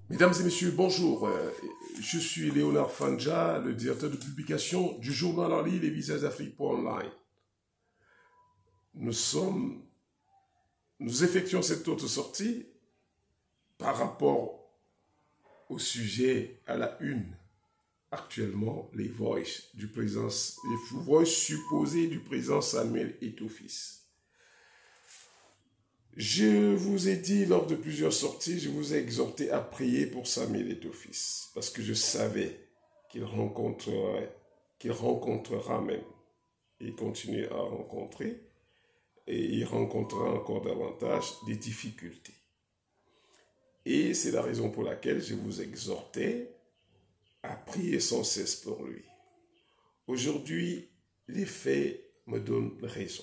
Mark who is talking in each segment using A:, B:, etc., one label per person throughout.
A: Mesdames et messieurs, bonjour. Je suis Léonard Fanja, le directeur de publication du journal en ligne Les Visages d'Afrique.online. Nous effectuons cette autre sortie par rapport au sujet à la une. Actuellement, les voices supposées du président Samuel Eto'o-Fils. Je vous ai dit lors de plusieurs sorties, je vous ai exhorté à prier pour Samuel Eto'o-Fils, parce que je savais qu'il rencontrera même, il continue à rencontrer, et il rencontrera encore davantage des difficultés. Et c'est la raison pour laquelle je vous exhortais à prier sans cesse pour lui. Aujourd'hui, les faits me donnent raison.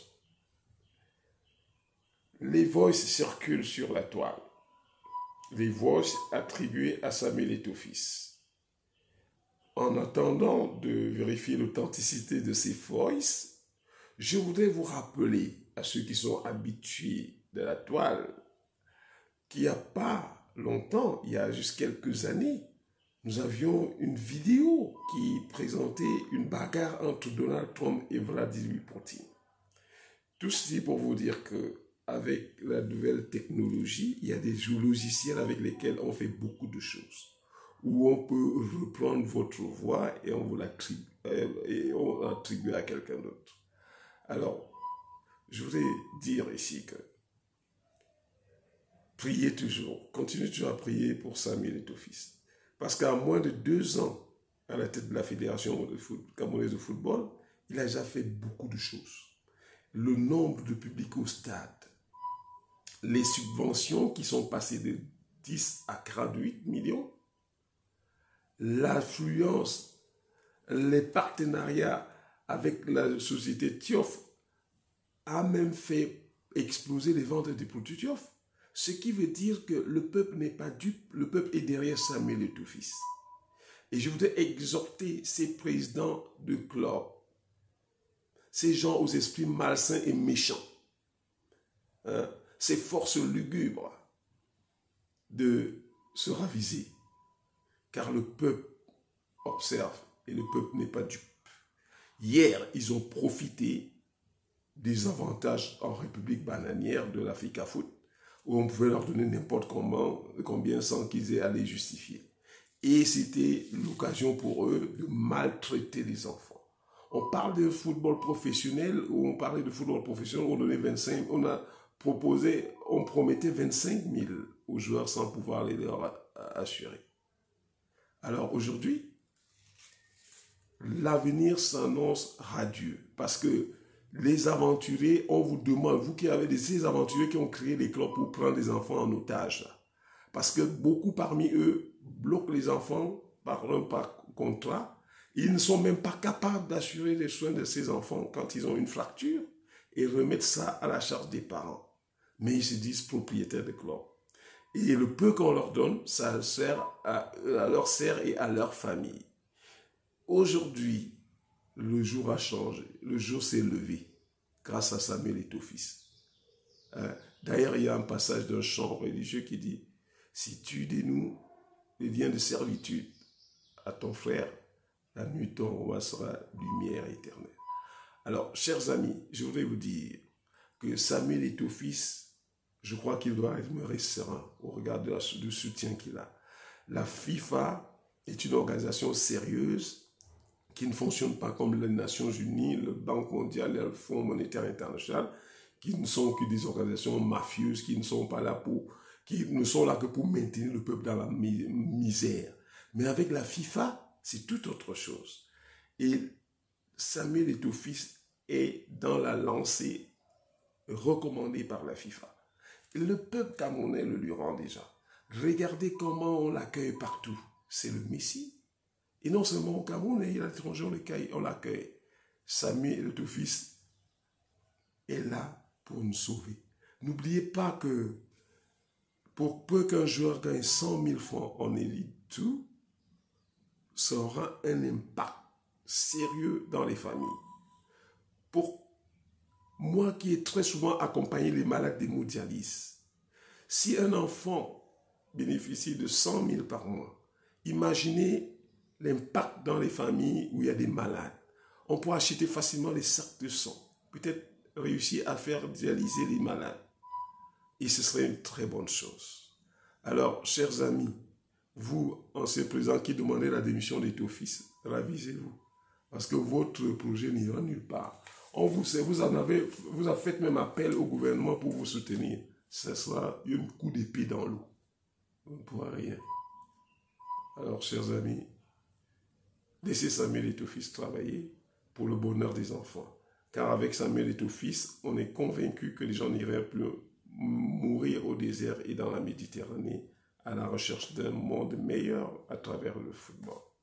A: Les voices circulent sur la toile. Les voices attribuées à Samuel Eto'o-Fils. En attendant de vérifier l'authenticité de ces voices, je voudrais vous rappeler à ceux qui sont habitués de la toile qu'il n'y a pas longtemps, il y a juste quelques années, nous avions une vidéo qui présentait une bagarre entre Donald Trump et Vladimir Poutine. Tout ceci pour vous dire que avec la nouvelle technologie, il y a des logiciels avec lesquels on fait beaucoup de choses. Où on peut reprendre votre voix et on vous l'attribue à quelqu'un d'autre. Alors, je voudrais dire ici que priez toujours, continuez toujours à prier pour Samuel Eto'o-Fils. Parce qu'à moins de 2 ans à la tête de la Fédération camerounaise de football, il a déjà fait beaucoup de choses. Le nombre de publics au stade, les subventions qui sont passées de 10 à 48 millions, l'affluence, les partenariats avec la société Thiof a même fait exploser les ventes des produits Thiof. Ce qui veut dire que le peuple n'est pas dupe, le peuple est derrière Samuel Eto'o-Fils. Et je voudrais exhorter ces présidents de club, ces gens aux esprits malsains et méchants, ces forces lugubres, de se raviser. Car le peuple observe et le peuple n'est pas dupe. Hier, ils ont profité des avantages en République bananière de l'Africa Foot, où on pouvait leur donner n'importe combien sans qu'ils aient à les justifier. Et c'était l'occasion pour eux de maltraiter les enfants. On parle de football professionnel, où on parlait de football professionnel, on promettait 25 000 aux joueurs sans pouvoir les leur assurer. Alors aujourd'hui, l'avenir s'annonce radieux parce que les aventuriers, on vous demande, vous qui avez ces aventuriers qui ont créé des clubs pour prendre les enfants en otage, parce que beaucoup parmi eux bloquent les enfants par contrat. Ils ne sont même pas capables d'assurer les soins de ces enfants quand ils ont une fracture et remettent ça à la charge des parents. Mais ils se disent propriétaires de clubs. Et le peu qu'on leur donne, ça leur sert et à leur famille. Aujourd'hui, le jour a changé, le jour s'est levé grâce à Samuel Eto'o-Fils. D'ailleurs, il y a un passage d'un chant religieux qui dit « Si tu dénoues les liens de servitude à ton frère, la nuit ton roi sera lumière éternelle. » Alors, chers amis, je voudrais vous dire que Samuel Eto'o-Fils, je crois qu'il doit demeurer serein au regard du soutien qu'il a. La FIFA est une organisation sérieuse qui ne fonctionne pas comme les Nations Unies, le Banque mondiale, le Fonds monétaire international, qui ne sont que des organisations mafieuses, qui ne sont là que pour maintenir le peuple dans la misère. Mais avec la FIFA, c'est tout autre chose. Et Samuel Eto'o-Fils est dans la lancée recommandée par la FIFA. Et le peuple camerounais le lui rend déjà. Regardez comment on l'accueille partout. C'est le Messie. Et non seulement au Cameroun, et à l'étranger, on l'accueille. Samuel Eto'o-Fils est là pour nous sauver. N'oubliez pas que pour peu qu'un joueur gagne 100 000 francs en Elite 2, ça aura un impact sérieux dans les familles. Pour moi qui ai très souvent accompagné les malades d'hémodialyse, si un enfant bénéficient de 100 000 par mois. Imaginez l'impact dans les familles où il y a des malades. On pourrait acheter facilement les sacs de sang. Peut-être réussir à faire dialyser les malades. Et ce serait une très bonne chose. Alors, chers amis, vous, ancien président qui demandez la démission d'Étofis, ravisez-vous. Parce que votre projet n'ira nulle part. On vous avez fait même appel au gouvernement pour vous soutenir. Ce sera un coup d'épée dans l'eau. Vous ne pourrez rien. Alors, chers amis, laissez Samuel Étofis travailler pour le bonheur des enfants. Car avec Samuel Étofis, on est convaincu que les gens n'iraient plus mourir au désert et dans la Méditerranée à la recherche d'un monde meilleur à travers le football.